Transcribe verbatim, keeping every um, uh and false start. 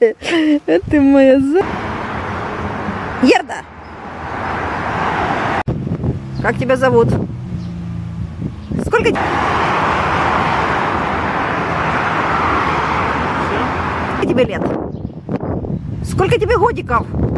Это моя за... Ерда! Как тебя зовут? Сколько... Сколько тебе лет? Сколько тебе годиков?